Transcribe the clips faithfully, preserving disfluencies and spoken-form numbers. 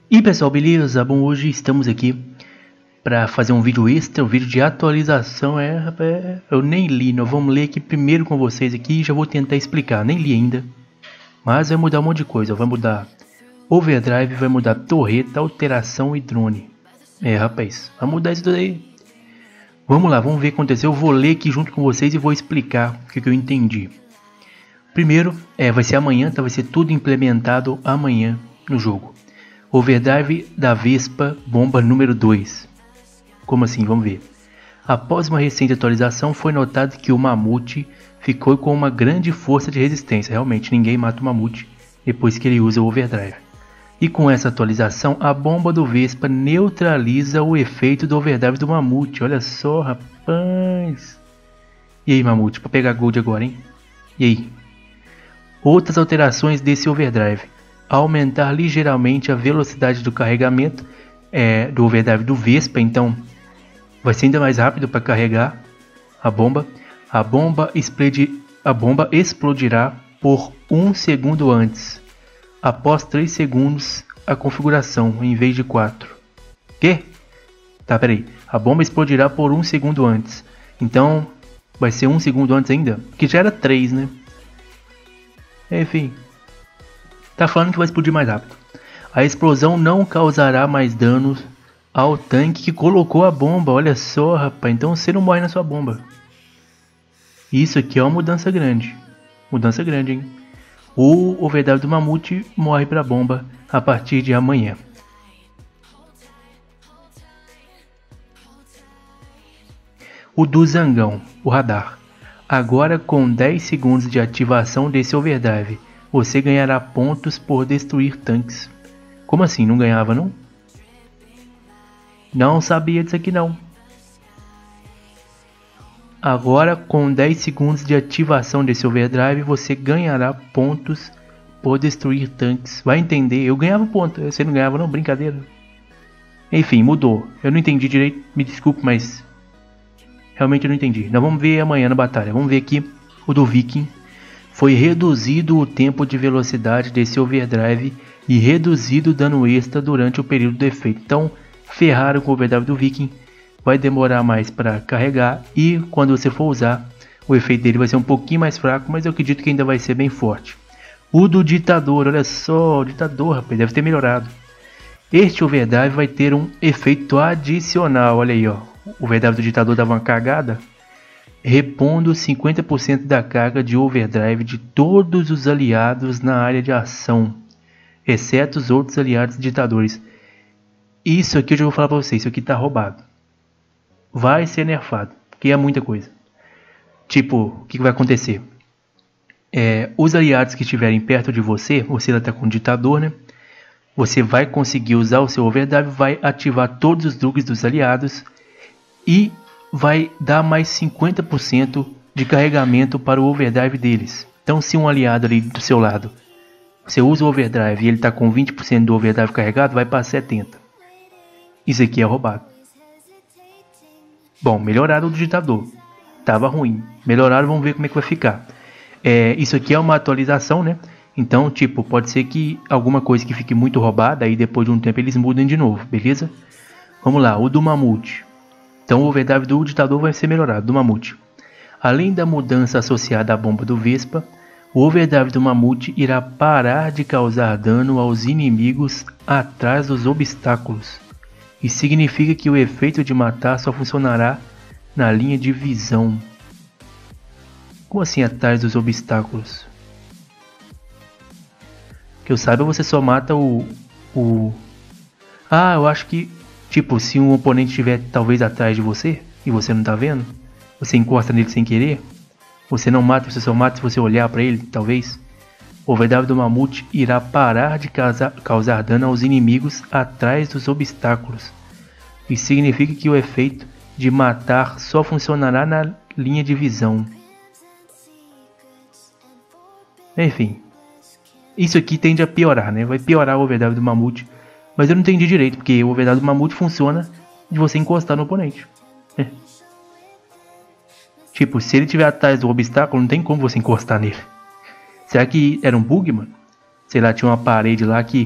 E pessoal, beleza? Bom, hoje estamos aqui para fazer um vídeo extra, um vídeo de atualização. É, rapaz, eu nem li, nós vamos ler aqui primeiro com vocês aqui e já vou tentar explicar. Nem li ainda, mas vai mudar um monte de coisa. Vai mudar overdrive, vai mudar torreta, alteração e drone. É, rapaz, vai mudar isso daí. Vamos lá, vamos ver o que aconteceu. Eu vou ler aqui junto com vocês e vou explicar o que, que eu entendi. Primeiro, é, vai ser amanhã, tá? Vai ser tudo implementado amanhã no jogo. Overdrive da Vespa, bomba número dois. Como assim? Vamos ver. Após uma recente atualização, foi notado que o Mamute ficou com uma grande força de resistência. Realmente, ninguém mata o Mamute depois que ele usa o Overdrive. E com essa atualização, a bomba do Vespa neutraliza o efeito do Overdrive do Mamute. Olha só, rapaz. E aí, Mamute, para pegar Gold agora, hein? E aí? Outras alterações desse Overdrive. Aumentar ligeiramente a velocidade do carregamento é, do Overdrive do Vespa, então vai ser ainda mais rápido para carregar a bomba. A bomba, explode, a bomba explodirá por um segundo antes, após três segundos a configuração, em vez de quatro. Que? Tá, peraí. A bomba explodirá por um segundo antes, então vai ser um segundo antes ainda, que já era três, né? Enfim. Tá falando que vai explodir mais rápido. A explosão não causará mais danos ao tanque que colocou a bomba. Olha só, rapaz. Então você não morre na sua bomba. Isso aqui é uma mudança grande. Mudança grande, hein? O Overdrive do Mamute morre para a bomba a partir de amanhã. O do Zangão, o radar. Agora com dez segundos de ativação desse Overdrive, você ganhará pontos por destruir tanques. Como assim? Não ganhava, não? Não sabia disso aqui, não. Agora, com dez segundos de ativação desse Overdrive, você ganhará pontos por destruir tanques. Vai entender? Eu ganhava ponto. Você não ganhava, não? Brincadeira. Enfim, mudou. Eu não entendi direito. Me desculpe, mas realmente eu não entendi. Nós vamos ver amanhã na batalha. Vamos ver aqui o do Viking. Foi reduzido o tempo de velocidade desse Overdrive e reduzido o dano extra durante o período do efeito. Então, ferraram com o Overdrive do Viking. Vai demorar mais para carregar e quando você for usar, o efeito dele vai ser um pouquinho mais fraco, mas eu acredito que ainda vai ser bem forte. O do Ditador, olha só, o Ditador, rapaz, deve ter melhorado. Este Overdrive vai ter um efeito adicional, olha aí, ó. O Overdrive do Ditador dava uma cagada. Repondo cinquenta por cento da carga de Overdrive de todos os aliados na área de ação, exceto os outros aliados ditadores. Isso aqui eu já vou falar para vocês, isso aqui tá roubado. Vai ser nerfado, porque é muita coisa. Tipo, o que vai acontecer? É, os aliados que estiverem perto de você, você ainda tá com o ditador, né? Você vai conseguir usar o seu Overdrive, vai ativar todos os drugs dos aliados e vai dar mais cinquenta por cento de carregamento para o Overdrive deles. Então, se um aliado ali do seu lado, você usa o Overdrive e ele está com vinte por cento do Overdrive carregado, vai para setenta por cento. Isso aqui é roubado. Bom, melhoraram o digitador. Tava ruim. Melhoraram, vamos ver como é que vai ficar. É, isso aqui é uma atualização, né? Então, tipo, pode ser que alguma coisa que fique muito roubada, aí depois de um tempo eles mudem de novo, beleza? Vamos lá, o do Mamute. Então o Overdrive do ditador vai ser melhorado, do Mamute. Além da mudança associada à bomba do Vespa, o Overdrive do Mamute irá parar de causar dano aos inimigos atrás dos obstáculos. Isso significa que o efeito de matar só funcionará na linha de visão. Como assim atrás dos obstáculos? Que eu saiba, você só mata o... o... Ah, eu acho que... Tipo, se um oponente estiver talvez atrás de você e você não tá vendo, você encosta nele sem querer, você não mata, você só mata se você olhar para ele, talvez. O Overdrive do Mamute irá parar de causar, causar dano aos inimigos atrás dos obstáculos. Isso significa que o efeito de matar só funcionará na linha de visão. Enfim, isso aqui tende a piorar, né? Vai piorar o Overdrive do Mamute. Mas eu não entendi direito, porque o Overdrive do Mamute funciona de você encostar no oponente. É. Tipo, se ele estiver atrás do obstáculo, não tem como você encostar nele. Será que era um bug, mano? Sei lá, tinha uma parede lá que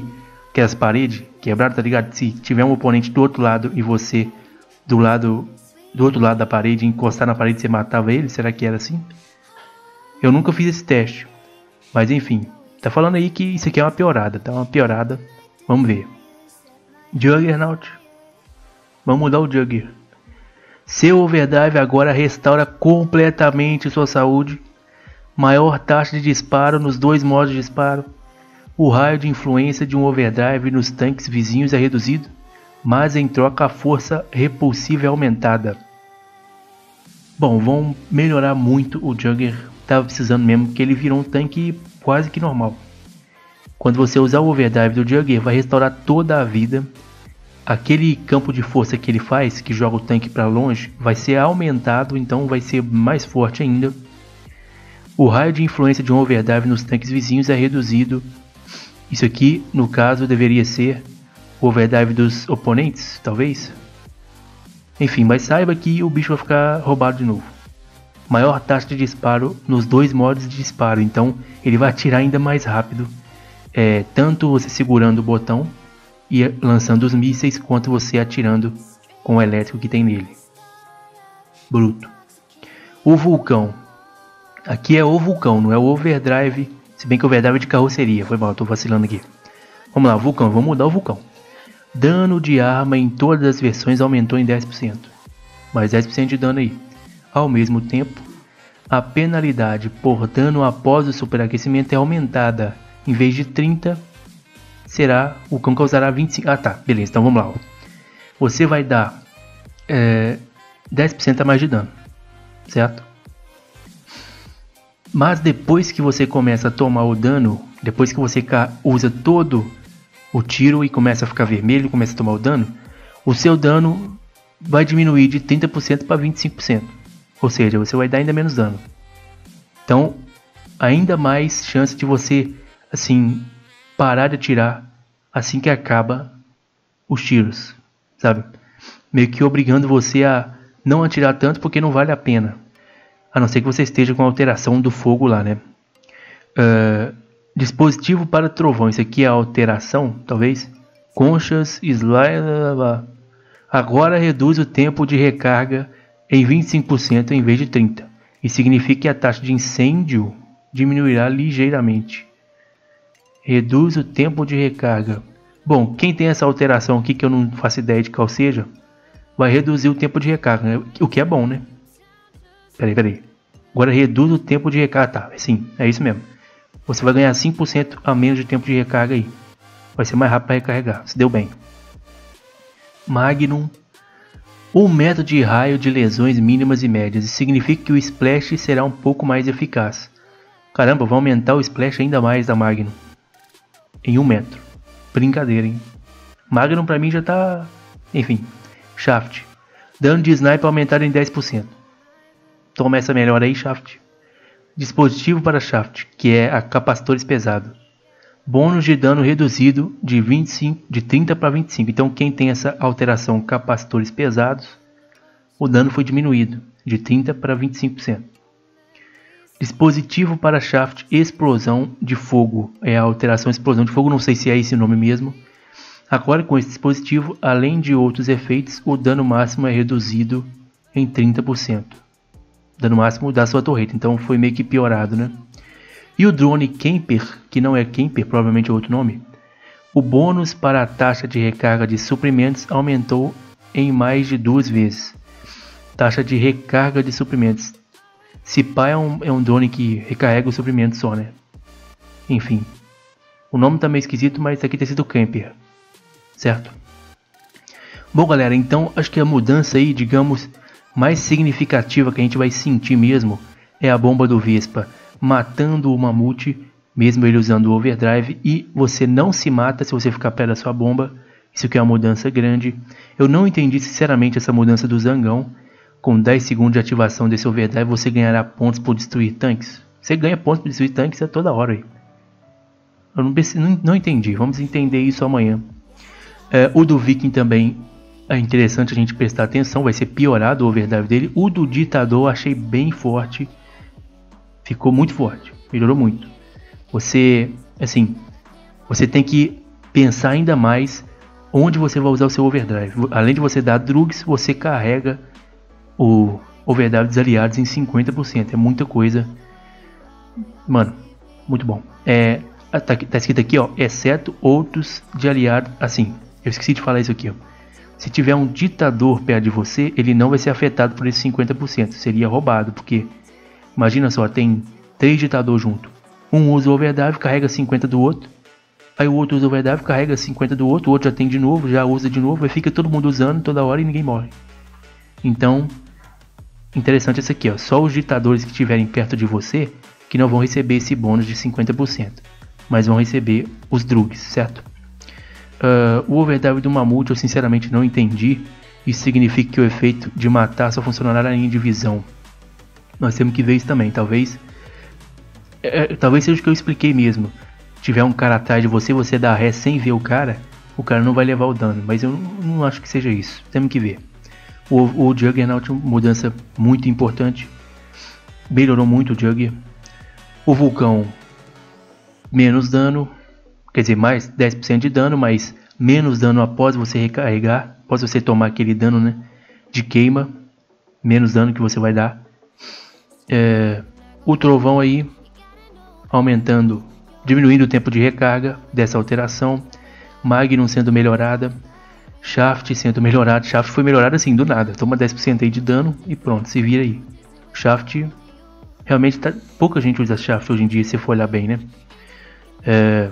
que é as paredes quebradas, tá ligado? Se tiver um oponente do outro lado e você do lado do outro lado da parede, encostar na parede, você matava ele? Será que era assim? Eu nunca fiz esse teste, mas enfim, tá falando aí que isso aqui é uma piorada, tá? Uma piorada. Vamos ver. Juggernaut. Vamos mudar o Jugger. Seu overdrive agora restaura completamente sua saúde. Maior taxa de disparo nos dois modos de disparo. O raio de influência de um overdrive nos tanques vizinhos é reduzido, mas em troca a força repulsiva é aumentada. Bom, vão melhorar muito o Jugger. Tava precisando mesmo, porque ele virou um tanque quase que normal. Quando você usar o overdrive do Jugger, vai restaurar toda a vida. Aquele campo de força que ele faz, que joga o tanque para longe, vai ser aumentado, então vai ser mais forte ainda. O raio de influência de um overdrive nos tanques vizinhos é reduzido. Isso aqui, no caso, deveria ser o overdrive dos oponentes, talvez. Enfim, mas saiba que o bicho vai ficar roubado de novo. Maior taxa de disparo nos dois modos de disparo, então ele vai atirar ainda mais rápido. É, tanto você segurando o botão e lançando os mísseis, quanto você atirando com o elétrico que tem nele. Bruto. O vulcão. Aqui é o vulcão, não é o overdrive. Se bem que o overdrive é de carroceria. Foi mal, tô vacilando aqui. Vamos lá, vulcão. Vamos mudar o vulcão. Dano de arma em todas as versões aumentou em dez por cento. Mais dez por cento de dano aí. Ao mesmo tempo, a penalidade por dano após o superaquecimento é aumentada. Em vez de trinta, será o cão causará vinte e cinco. Ah tá, beleza, então vamos lá. Você vai dar é, dez por cento a mais de dano, certo? Mas depois que você começa a tomar o dano, depois que você usa todo o tiro e começa a ficar vermelho, começa a tomar o dano, o seu dano vai diminuir de trinta por cento para vinte e cinco por cento. Ou seja, você vai dar ainda menos dano. Então, ainda mais chance de você, assim, parar de atirar assim que acaba os tiros, sabe? Meio que obrigando você a não atirar tanto porque não vale a pena. A não ser que você esteja com a alteração do fogo lá, né? Uh, dispositivo para trovão. Isso aqui é a alteração, talvez. Conchas, slide... Agora reduz o tempo de recarga em vinte e cinco por cento em vez de trinta por cento. Isso significa que a taxa de incêndio diminuirá ligeiramente. Reduz o tempo de recarga. Bom, quem tem essa alteração aqui, que eu não faço ideia de qual seja, vai reduzir o tempo de recarga, né? O que é bom, né? Peraí, peraí. Agora reduz o tempo de recarga. Tá, sim, é isso mesmo. Você vai ganhar cinco por cento a menos de tempo de recarga aí. Vai ser mais rápido para recarregar. Se deu bem. Magnum. Um método de raio de lesões mínimas e médias. Isso significa que o splash será um pouco mais eficaz. Caramba, vai aumentar o splash ainda mais da Magnum. Em um metro. Brincadeira, hein? Magnum pra mim já tá... Enfim. Shaft. Dano de sniper aumentado em dez por cento. Toma essa melhor aí, Shaft. Dispositivo para Shaft, que é a capacitores pesados. Bônus de dano reduzido de, vinte e cinco, de trinta para vinte e cinco. Então quem tem essa alteração capacitores pesados, o dano foi diminuído de trinta para vinte e cinco por cento. Dispositivo para Shaft explosão de fogo. É a alteração explosão de fogo, não sei se é esse o nome mesmo. Agora com esse dispositivo, além de outros efeitos, o dano máximo é reduzido em trinta por cento. Dano máximo da sua torreta, então foi meio que piorado, né? E o drone Camper, que não é Camper, provavelmente é outro nome. O bônus para a taxa de recarga de suprimentos aumentou em mais de duas vezes. Taxa de recarga de suprimentos. Se pá é um, é um drone que recarrega os suprimentos só, né? Enfim. O nome tá meio esquisito, mas aqui tem sido Camper. Certo? Bom, galera, então acho que a mudança aí, digamos, mais significativa que a gente vai sentir mesmo é a bomba do Vespa matando o mamute, mesmo ele usando o overdrive, e você não se mata se você ficar perto da sua bomba. Isso aqui é uma mudança grande. Eu não entendi sinceramente essa mudança do Zangão. Com dez segundos de ativação desse overdrive você ganhará pontos por destruir tanques. Você ganha pontos por destruir tanques a toda hora aí. Eu não, não, não entendi, vamos entender isso amanhã. É, o do Viking também é interessante a gente prestar atenção, vai ser piorado o overdrive dele. O do Ditador achei bem forte. Ficou muito forte, melhorou muito. Você, assim, você tem que pensar ainda mais onde você vai usar o seu overdrive. Além de você dar drugs, você carrega o overdrive dos aliados em cinquenta por cento. É muita coisa. Mano, muito bom. É, tá, tá escrito aqui, ó, exceto outros de aliados. Assim, eu esqueci de falar isso aqui, ó. Se tiver um ditador perto de você, ele não vai ser afetado por esse cinquenta por cento. Seria roubado, porque imagina só, tem três ditadores junto. Um usa o overdrive, carrega cinquenta do outro. Aí o outro usa o overdrive, carrega cinquenta do outro. O outro já tem de novo, já usa de novo. Aí fica todo mundo usando toda hora e ninguém morre. Então, interessante isso aqui, ó. Só os ditadores que estiverem perto de você que não vão receber esse bônus de cinquenta por cento. Mas vão receber os drugs, certo? Uh, o overdrive do Mamute eu sinceramente não entendi. Isso significa que o efeito de matar só funcionará na linha de visão. Nós temos que ver isso também. Talvez é, talvez seja o que eu expliquei mesmo. Tiver um cara atrás de você, você dá ré sem ver o cara, o cara não vai levar o dano. Mas eu não, não acho que seja isso. Temos que ver. O, o Juggernaut, mudança muito importante. Melhorou muito o Jugger. O Vulcão, menos dano. Quer dizer, mais dez por cento de dano, mas menos dano após você recarregar. Após você tomar aquele dano, né, de queima. Menos dano que você vai dar. É, o Trovão aí, aumentando, diminuindo o tempo de recarga dessa alteração. Magnum sendo melhorada. Shaft sendo melhorado. Shaft foi melhorado assim, do nada. Toma dez por cento aí de dano e pronto, se vira aí. Shaft, realmente tá, pouca gente usa Shaft hoje em dia, se for olhar bem, né. É,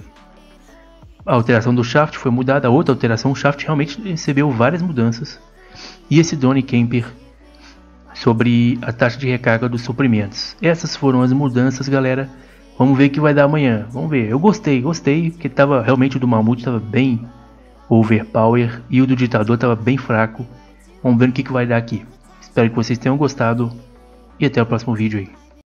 a alteração do Shaft foi mudada. A outra alteração, o Shaft realmente recebeu várias mudanças. E esse Drone Camper sobre a taxa de recarga dos suprimentos. Essas foram as mudanças, galera. Vamos ver o que vai dar amanhã. Vamos ver. Eu gostei, gostei. Porque tava, realmente o do Mamute estava bem overpower. E o do Ditador estava bem fraco. Vamos ver o que, que vai dar aqui. Espero que vocês tenham gostado. E até o próximo vídeo aí.